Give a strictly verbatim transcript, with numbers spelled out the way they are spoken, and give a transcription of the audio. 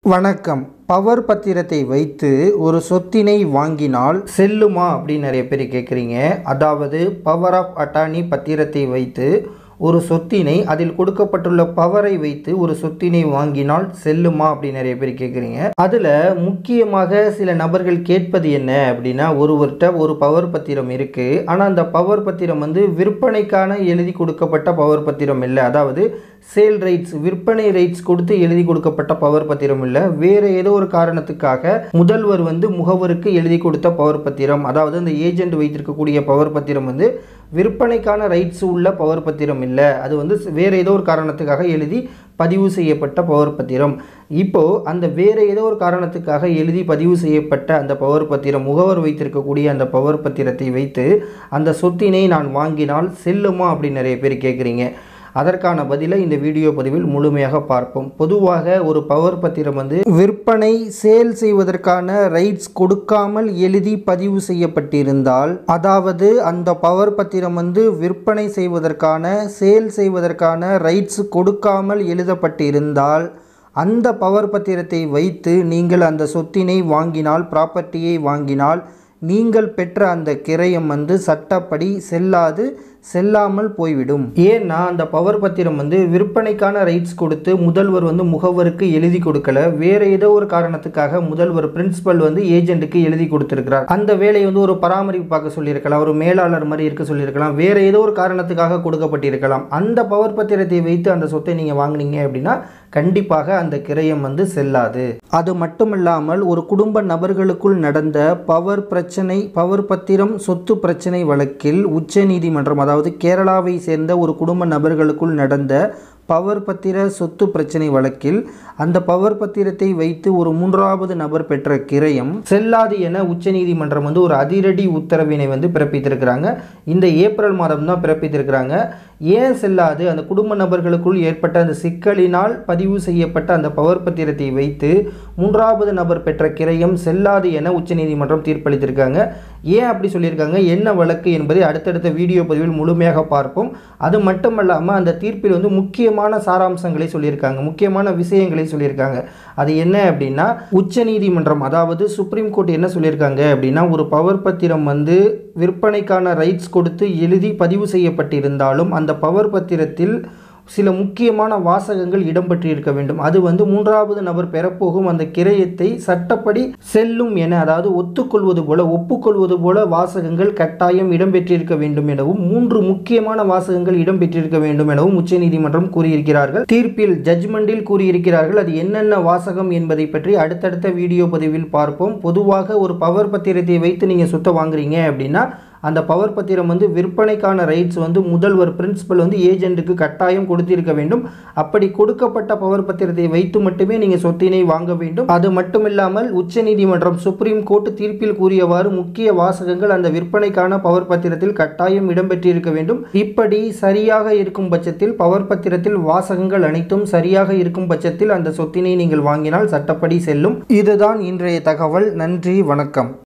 வணக்கம். பவர் பத்திரத்தை வைத்து ஒரு சொத்தினை வாங்கினால் செல்லுமா அப்படின்னு நிறைய பேர் கேட்குறீங்க. அதாவது பவர் ஆஃப் அட்டார்னி பத்திரத்தை வைத்து ஒரு சொத்தினை அதில் கொடுக்கப்பட்டுள்ள பவரை வைத்து ஒரு சொத்தினை வாங்கினால் செல்லுமா அப்படின்னு நிறைய பேர் கேட்குறீங்க. அதில் முக்கியமாக சில நபர்கள் கேட்பது என்ன அப்படின்னா, ஒருவர்கிட்ட ஒரு பவர் பத்திரம் இருக்குது, ஆனால் அந்த பவர் பத்திரம் வந்து விற்பனைக்கான எழுதி கொடுக்கப்பட்ட பவர் பத்திரம் இல்லை. அதாவது சேல் ரைட்ஸ், விற்பனை ரைட்ஸ் கொடுத்து எழுதி கொடுக்கப்பட்ட பவர் பத்திரம் இல்லை. வேறு ஏதோ ஒரு காரணத்துக்காக முதல்வர் வந்து முகவருக்கு எழுதி கொடுத்த பவர் பத்திரம், அதாவது அந்த ஏஜென்ட் வைத்திருக்கக்கூடிய பவர் பத்திரம் வந்து விற்பனைக்கான ரைட்ஸ் உள்ள பவர் பத்திரம் இல்லை, அது வந்து வேறு ஏதோ ஒரு காரணத்துக்காக எழுதி பதிவு செய்யப்பட்ட பவர் பத்திரம். இப்போது அந்த வேறு ஏதோ ஒரு காரணத்துக்காக எழுதி பதிவு செய்யப்பட்ட அந்த பவர் பத்திரம், முகவர் வைத்திருக்கக்கூடிய அந்த பவர் பத்திரத்தை வைத்து அந்த சொத்தினை நான் வாங்கினால் செல்லுமா அப்படின்னு நிறைய பேர் கேட்குறீங்க. அதற்கான பதிலை இந்த வீடியோ பதிவில் முழுமையாக பார்ப்போம். பொதுவாக ஒரு பவர் பத்திரம் வந்து விற்பனை சேல் செய்வதற்கான ரைட்ஸ் கொடுக்காமல் எழுதி பதிவு செய்யப்பட்டிருந்தால், அதாவது அந்த பவர் பத்திரம் வந்து விற்பனை செய்வதற்கான சேல் செய்வதற்கான ரைட்ஸ் கொடுக்காமல் எழுதப்பட்டிருந்தால், அந்த பவர் பத்திரத்தை வைத்து நீங்கள் அந்த சொத்தினை வாங்கினால், ப்ராப்பர்ட்டியை வாங்கினால், நீங்கள் பெற்ற அந்த கிரயம் வந்து சட்டப்படி செல்லாது, செல்லாமல் போய்விடும். ஏன்னா அந்த பவர் பத்திரம் வந்து விற்பனைக்கான ரைட்ஸ் கொடுத்து முதல்வர் வந்து முகவருக்கு எழுதி கொடுக்கல, வேற ஏதோ ஒரு காரணத்துக்காக முதல்வர் பிரின்சிபல் வந்து ஏஜென்ட்டுக்கு எழுதி கொடுத்திருக்கிறார். அந்த வேலையை வந்து ஒரு பராமரிப்பு பார்க்க சொல்லியிருக்கலாம், ஒரு மேலாளர் மாதிரி இருக்க சொல்லியிருக்கலாம், வேற ஏதோ ஒரு காரணத்துக்காக கொடுக்கப்பட்டிருக்கலாம். அந்த பவர் பத்திரத்தை வைத்து அந்த சொத்தை நீங்கள் வாங்கினீங்க அப்படின்னா கண்டிப்பாக அந்த கிரயம் வந்து செல்லாது. அது மட்டுமில்லாமல் ஒரு குடும்ப நபர்களுக்குள் நடந்த பவர் பிரச்சனை, பவர் பத்திரம் சொத்து பிரச்சனை வழக்கில் உச்ச நீதிமன்றம், அதாவது கேரளாவை சேர்ந்த ஒரு குடும்ப நபர்களுக்குள் நடந்த பவர் பத்திர சொத்து பிரச்சனை வழக்கில் அந்த பவர் பத்திரத்தை வைத்து ஒரு மூன்றாவது நபர் பெற்ற கிரயம் செல்லாது என உச்சநீதிமன்றம் வந்து ஒரு அதிரடி உத்தரவினை வந்து பிறப்பித்திருக்கிறாங்க. இந்த ஏப்ரல் மாதம் தான் பிறப்பித்திருக்கிறாங்க. ஏன் செல்லாது? அந்த குடும்ப நபர்களுக்குள் ஏற்பட்ட அந்த சிக்கலினால் பதிவு செய்யப்பட்ட அந்த பவர் பத்திரத்தை வைத்து மூன்றாவது நபர் பெற்ற கிரயம் செல்லாது என உச்சநீதிமன்றம் தீர்ப்பளித்திருக்காங்க. ஏன் அப்படி சொல்லியிருக்காங்க, என்ன வழக்கு என்பதை அடுத்தடுத்த வீடியோ பதிவில் முழுமையாக பார்ப்போம். அது மட்டுமல்லாமல் அந்த தீர்ப்பில் வந்து முக்கியமான சாராம்சங்களை சொல்லியிருக்காங்க, முக்கியமான விஷயங்களை சொல்லியிருக்காங்க. அது என்ன அப்படின்னா, உச்ச நீதிமன்றம் அதாவது சுப்ரீம் கோர்ட் என்ன சொல்லியிருக்காங்க அப்படின்னா, ஒரு பவர் பத்திரம் வந்து விற்பனைக்கான ரைட்ஸ் கொடுத்து எழுதி பதிவு செய்யப்பட்டிருந்தாலும் அந்த பவர் பத்திரத்தில் சில முக்கியமான வாசகங்கள் இடம்பெற்றிருக்க வேண்டும். அது வந்து மூன்றாவது நபர் பெறப்போகும் அந்த கிரயத்தை சட்டப்படி செல்லும் என, அதாவது ஒத்துக்கொள்வது போல, ஒப்புக்கொள்வது போல வாசகங்கள் கட்டாயம் இடம்பெற்றிருக்க வேண்டும் எனவும், மூன்று முக்கியமான வாசகங்கள் இடம்பெற்றிருக்க வேண்டும் எனவும் உச்சநீதிமன்றம் கூறியிருக்கிறார்கள். தீர்ப்பில், ஜட்ஜ்மெண்டில் கூறியிருக்கிறார்கள். அது என்னென்ன வாசகம் என்பதை பற்றி அடுத்தடுத்த வீடியோ பதிவில் பார்ப்போம். பொதுவாக ஒரு பவர் பத்திரத்தை வைத்து நீங்கள் சொத்தை வாங்குறீங்க அப்படின்னா அந்த பவர் பத்திரம் வந்து விற்பனைக்கான ரைட்ஸ் வந்து முதல்வர் பிரின்சிபல் வந்து ஏஜென்ட்டுக்கு கட்டாயம் கொடுத்திருக்க வேண்டும். அப்படி கொடுக்கப்பட்ட பவர் பத்திரத்தை வைத்து மட்டுமே நீங்கள் சொத்தினை வாங்க வேண்டும். அது மட்டுமில்லாமல் உச்சநீதிமன்றம், சுப்ரீம் கோர்ட் தீர்ப்பில் கூறியவாறு முக்கிய வாசகங்கள் அந்த விற்பனைக்கான பவர் பத்திரத்தில் கட்டாயம் இடம்பெற்றிருக்க வேண்டும். இப்படி சரியாக இருக்கும் பட்சத்தில், பவர் பத்திரத்தில் வாசகங்கள் அனைத்தும் சரியாக இருக்கும் பட்சத்தில் அந்த சொத்தினை நீங்கள் வாங்கினால் சட்டப்படி செல்லும். இதுதான் இன்றைய தகவல். நன்றி, வணக்கம்.